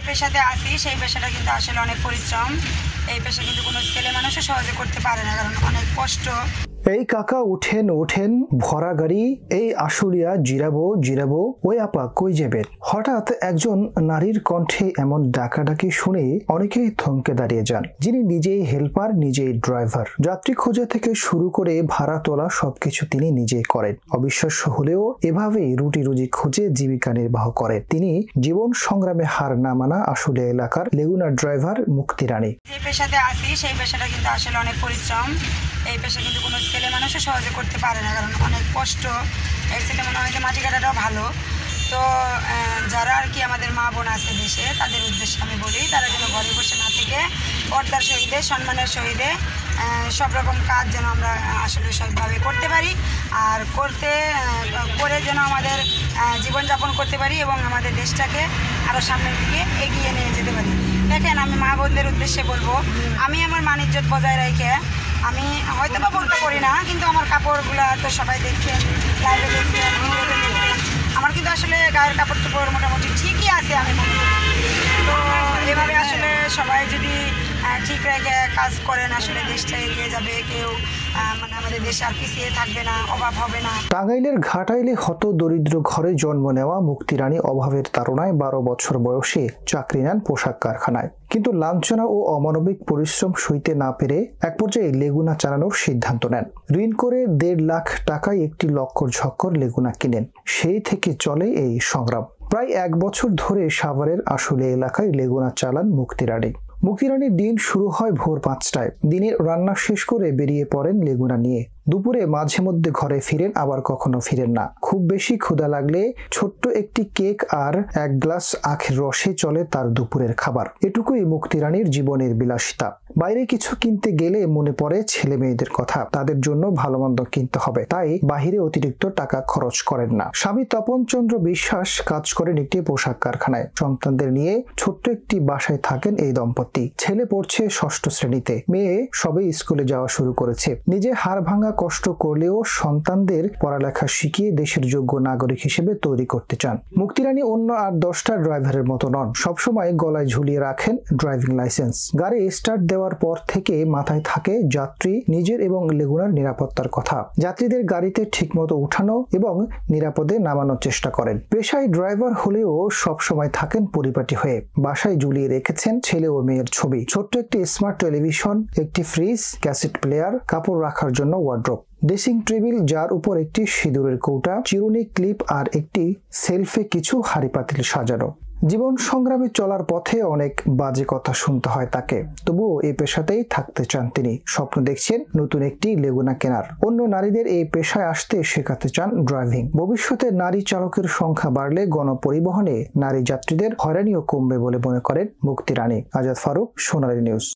পেশাতে আছি সেই পেশাটা কিন্তু আসলে অনেক পরিশ্রম। এই পেশা কিন্তু কোনো ছেলে মানুষও সহজে করতে পারে না, কারণ অনেক কষ্ট। এই কাকা উঠেন উঠেন, ভরা গাড়ি, এই আশুলিয়া জিরাবো, ওই আপা কই যাবেন? হঠাৎ একজন নারীর কণ্ঠে এমন ডাকাডাকি শুনে অনেকেই থমকে দাঁড়িয়ে যান। যিনি নিজেই হেল্পার, নিজেই ড্রাইভার, যাত্রী খোঁজা থেকে শুরু করে ভাড়া তোলা সবকিছু তিনি নিজেই করেন। অবিশ্বাস্য হলেও এভাবেই রুটি রুজি খুঁজে জীবিকা নির্বাহ করেন তিনি। জীবন সংগ্রামে হার না মানা আশুলিয়া এলাকার লেগুনা ড্রাইভার মুক্তি রানী। যে পেশাতে আছি সেই পেশাটা কিন্তু আসলে অনেক পরিশ্রম। এই পেশা কিন্তু কোনো ছেলে মানুষও সহজে করতে পারে না, কারণ অনেক কষ্ট। এর ছেলে মনে হয় যে মাটি কাটাটাও ভালো। তো যারা আর কি আমাদের মা বোন আছে দেশে, তাদের উদ্দেশ্যে আমি বলি, তারা যেন ঘরে বসে না থেকে পর্দার সহিতে, সম্মানের সহিতে সব রকম কাজ যেন আমরা আসলে সবভাবে করতে পারি, আর করে যেন আমাদের জীবনযাপন করতে পারি এবং আমাদের দেশটাকে আরও সামনের দিকে এগিয়ে নিয়ে যেতে পারি। দেখেন, আমি মা বোনদের উদ্দেশ্যে বলবো, আমি আমার মান ইজ্জত বজায় রেখে, আমি হয়তো বা বলতে করি না, কিন্তু আমার কাপড়গুলো তো সবাই দেখছেন, লাইভে দেখছেন, ভিডিওতে দেখছেন, আমার কিন্তু আসলে গায়ের কাপড় চোপড় মোটামুটি ঠিকই আছে আমি মনে করি। তো এভাবে আসলে সবাই যদি ঠিক রেখে কাজ করেন, আসলে দেশটা এগিয়ে যাবে। কেউ মানে আমাদের দেশে আর পিছিয়ে থাকবে না, অভাব হবে না। টাঙ্গাইলের ঘাটাইলে হত দরিদ্র ঘরে জন্ম নেওয়া মুক্তি রানী অভাবের তাড়নায় 12 বছর বয়সে চাকরি নেন পোশাক কারখানায়। কিন্তু লাঞ্ছনা ও অমানবিক পরিশ্রম সইতে না পেরে এক পর্যায়ে লেগুনা চালানোর সিদ্ধান্ত নেন। ঋণ করে 1.5 লাখ টাকায় একটি লক্কর ঝক্কর লেগুনা কিনেন। সেই থেকে চলে এই সংগ্রাম। প্রায় 1 বছর ধরে সাভারের আশুলিয়া এলাকায় লেগুনা চালান মুক্তি রানী। মুক্তি রানীর দিন শুরু হয় ভোর 5টায়। দিনের রান্না শেষ করে বেরিয়ে পড়েন লেগুনা নিয়ে। দুপুরে মাঝে মধ্যে ঘরে ফিরেন, আবার কখনো ফিরেন না। খুব বেশি ক্ষুধা লাগলে ছোট্ট একটি কেক আর 1 গ্লাস আখের রসে চলে তার দুপুরের খাবার। এটুকুই মুক্তি রানীর জীবনের বিলাসিতা। বাইরে কিছু কিনতে গেলে মনে পড়ে ছেলে মেয়েদের কথা, তাদের জন্য ভালো মন্দ কিনতে হবে, তাই বাহিরে অতিরিক্ত টাকা খরচ করেন না। স্বামী তপন চন্দ্র বিশ্বাস কাজ করেন একটি পোশাক কারখানায়। সন্তানদের নিয়ে ছোট্ট একটি বাসায় থাকেন এই দম্পতি। ছেলে পড়ছে 6ষ্ঠ শ্রেণীতে, মেয়ে সবে স্কুলে যাওয়া শুরু করেছে। নিজে হাড় ভাঙা কষ্ট করলেও সন্তানদের পড়ালেখা শিখিয়ে দেশের যোগ্য নাগরিক হিসেবে তৈরি করতে চান। মুক্তি রানী অন্য আর 10টা ড্রাইভারের মতো নন। সবসময় গলায় ঝুলিয়ে রাখেন ড্রাইভিং লাইসেন্স। গাড়ি স্টার্ট দেওয়ার পর থেকে মাথায় থাকে যাত্রী, নিজের এবং লেগুনার নিরাপত্তার কথা। যাত্রীদের গাড়িতে ঠিকমতো উঠানো এবং নিরাপদে নামানোর চেষ্টা করেন। পেশায় ড্রাইভার হলেও সবসময় থাকেন পরিপাটি হয়ে। বাসায় ঝুলিয়ে রেখেছেন ছেলে ও মেয়ের ছবি, ছোট্ট একটি স্মার্ট টেলিভিশন, একটি ফ্রিজ, ক্যাসেট প্লেয়ার, কাপড় রাখার জন্য ওয়ার্ড্রোব, ড্রেসিং টেবিল যার উপর একটি সিঁদুরের কৌটা, চিরুনি ক্লিপ আর একটি সেলফে কিছু হাঁড়ি পাতিল সাজানো। জীবন সংগ্রামে চলার পথে অনেক বাজে কথা শুনতে হয় তাকে, তবুও এই পেশাতেই থাকতে চান তিনি। স্বপ্ন দেখছেন নতুন একটি লেগুনা কেনার। অন্য নারীদের এই পেশায় আসতে শেখাতে চান ড্রাইভিং। ভবিষ্যতে নারী চালকের সংখ্যা বাড়লে গণপরিবহনে নারী যাত্রীদের হয়রানিও কমবে বলে মনে করেন মুক্তি রানী। আজাদ ফারুক, সোনালী নিউজ।